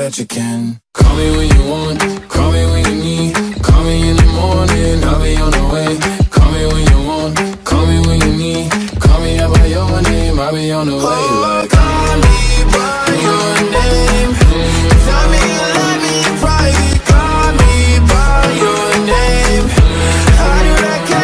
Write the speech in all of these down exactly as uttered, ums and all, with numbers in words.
that you can. Call me when you want, call me when you need. Call me in the morning, I'll be on the way. Call me when you want, call me when you need. Call me out by your name, I'll be on the way. Like, call me by your name. Tell me you love me in private. Call me by your name. How do I care?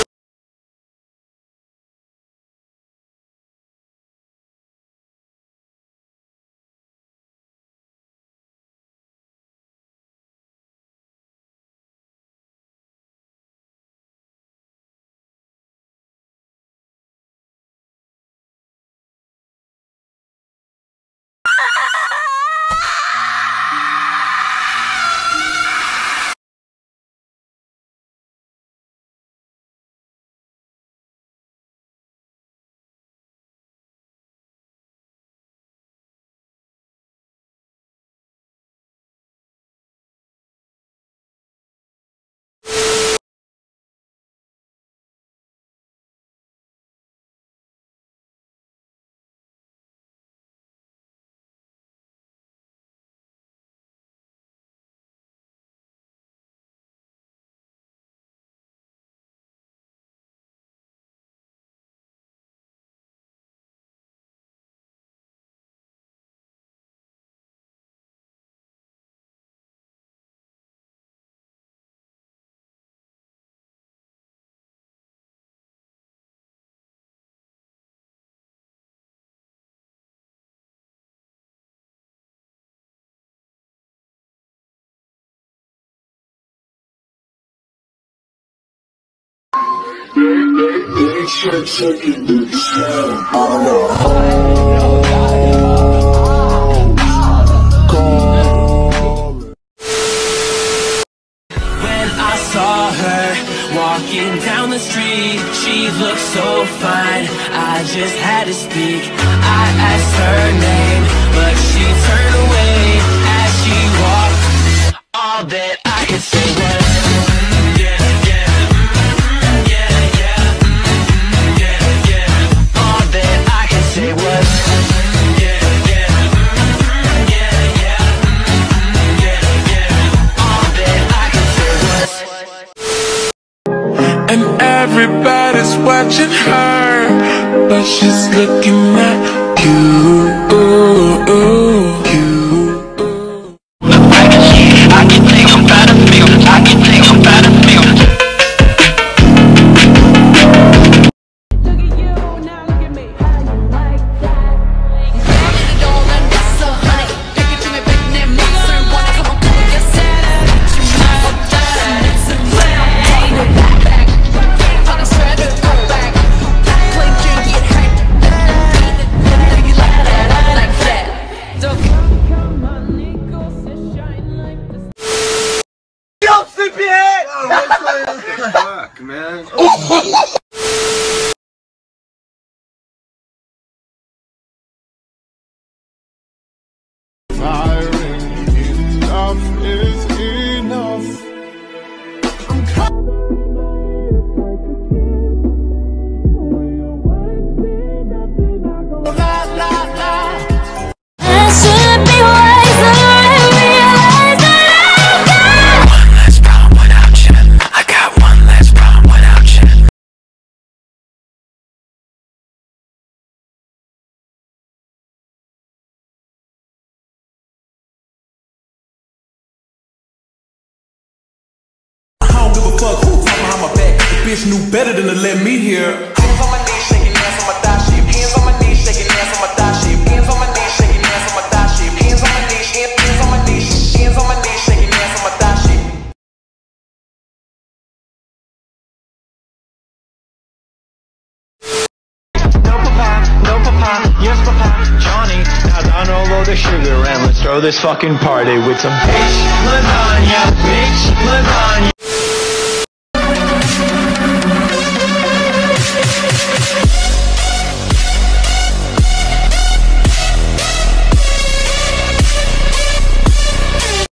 When I saw her walking down the street, she looked so fine, I just had to speak. I asked her name, but she turned away as she walked. All that I could say was everybody's watching her, but she's looking at you. You. I can see, I can think I'm better feel, I can think I'm better feel. Look at you, now look at me, how you like that? You don't let me so honey, pick it to me, pick it, monster, wanna come up with your set. You might go down, it's a play. Fuck, man. Firing enough is enough. I'm fuck who talking behind my back? The bitch knew better than to let me hear. Hands on my knees, shaking ass on my thigh shape. Hands on my knees, shaking ass on my thigh shape. Hands on my knees, shaking ass on my thigh shape. Hands on my knees, hands on my knees, hands on my knees, shaking ass on my thigh shape. No papa, no papa, yes papa, Johnny. Now download the sugar and let's throw this fucking party with some bass.